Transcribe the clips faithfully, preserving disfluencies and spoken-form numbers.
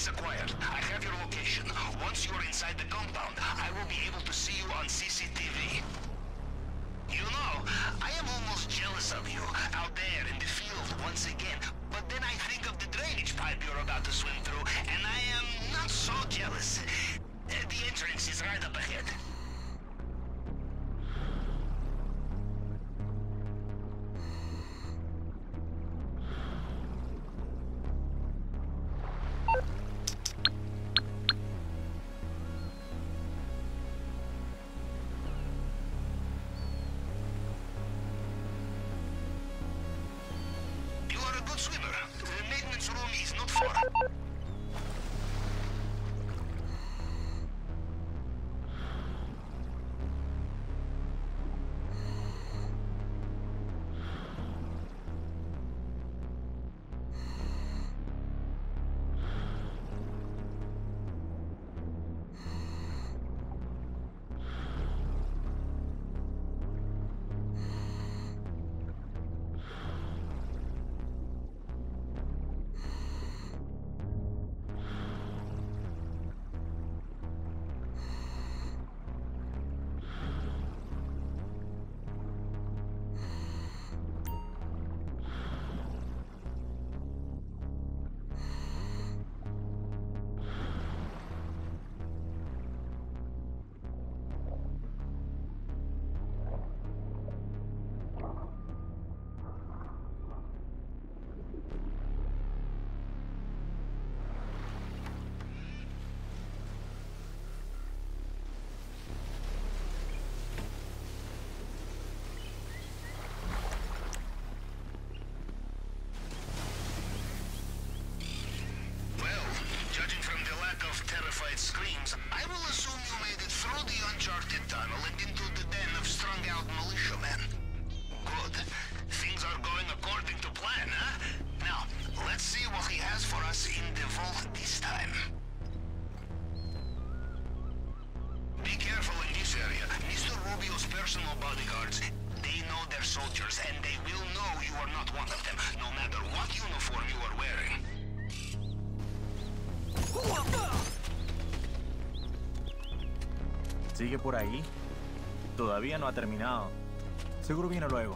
Access acquired. I have your location. Once you are inside the compound, I will be able to see you on C C T V. You know, I am almost jealous of you, out there in the field once again. But then I think of the drainage pipe you're about to swim through, and I am not so jealous. Uh, The entrance is right up ahead. You are a good swimmer. The maintenance room is not far. Terrified screams, I will assume you made it through the uncharted tunnel and into the den of strung-out militiamen. Good. Things are going according to plan, huh? Now, let's see what he has for us in the vault this time. Be careful in this area. Mister Rubio's personal bodyguards, they know their soldiers, and they will know you are not one of them, no matter what uniform you are wearing. Sigue por ahí. Todavía no ha terminado. Seguro viene luego.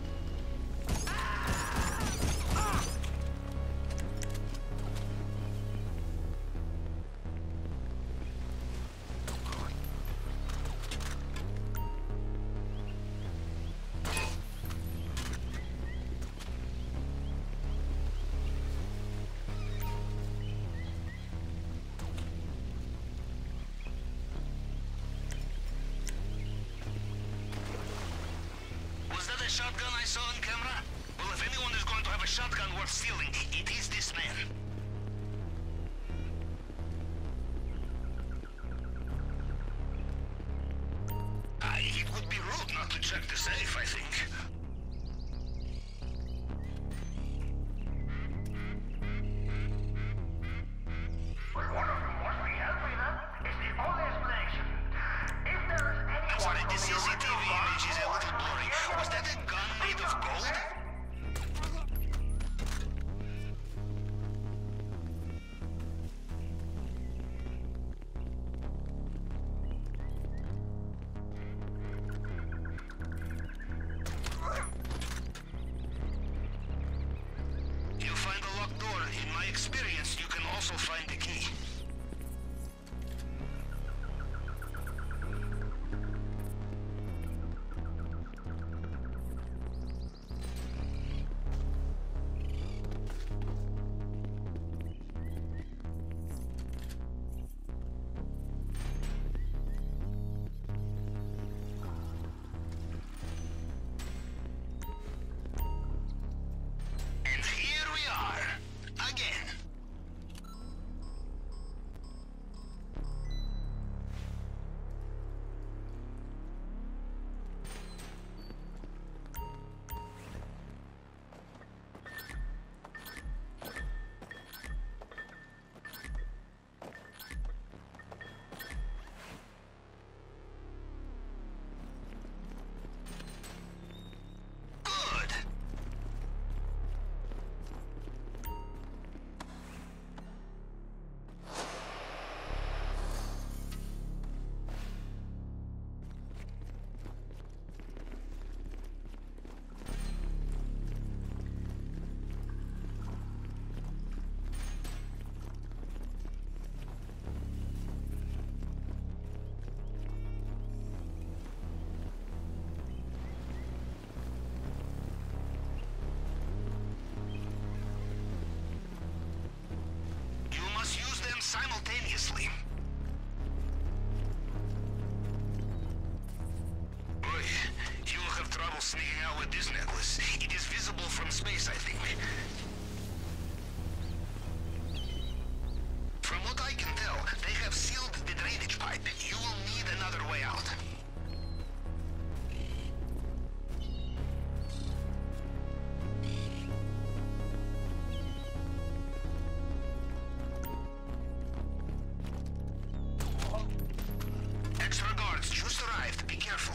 Shotgun I saw on camera? Well, if anyone is going to have a shotgun worth stealing, it is this man. Uh, it would be rude not to check the safe, I think. I'm sorry, the C C T V image is a little blurry. Was that a gun made of gold? You find a locked door. In my experience, you can also find the key. simultaneously. Boy, you will have trouble sneaking out with this necklace. It is visible from space, I think. From what I can tell, they have sealed the drainage pipe. You will need another way out. Extra guards just arrived. Be careful.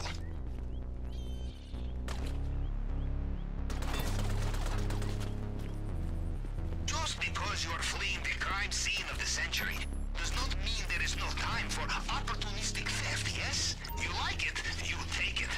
Just because you are fleeing the crime scene of the century does not mean there is no time for opportunistic theft, yes? You like it, you take it.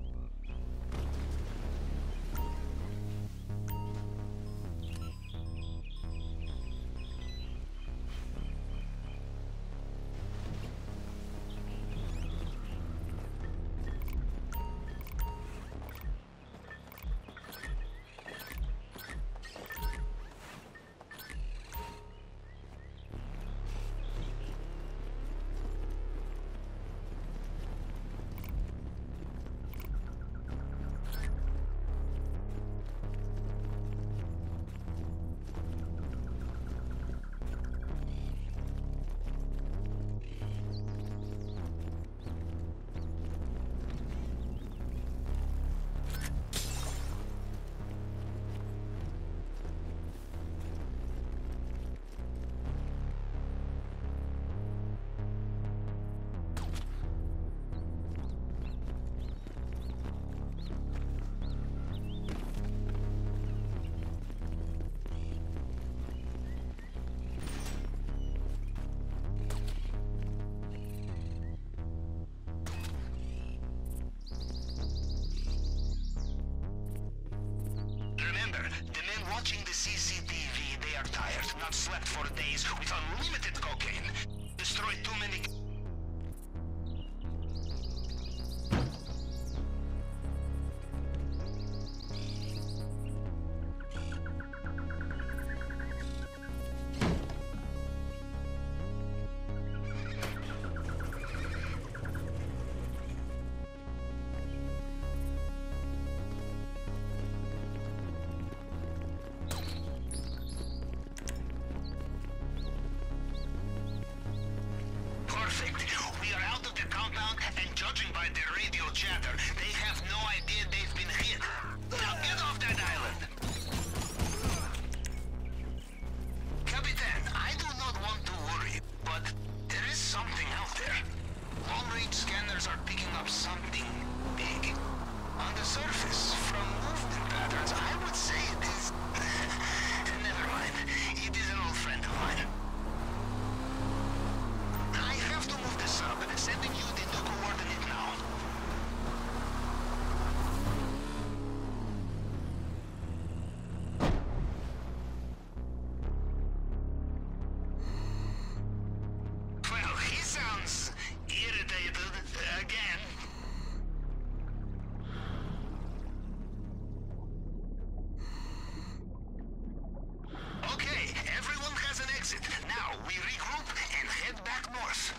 Watching the C C T V, they are tired, not slept for days, with unlimited cocaine. Destroyed too many... We are out of the compound, and judging by the radio chatter, they have no idea they've been hit. Now get off that island! Capitan, I do not want to worry, but there is something out there. Long-range scanners are picking up something big. On the surface, from movement patterns, I would say it is... Never mind. It is an old friend of mine. Sending you the new coordinate now. Well, he sounds irritated again. Okay, everyone has an exit. Now we regroup and head back north.